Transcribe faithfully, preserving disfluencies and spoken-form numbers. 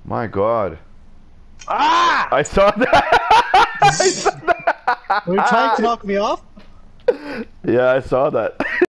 My God. Ah! I saw that. I saw that. Were you trying to knock me off? Yeah, I saw that.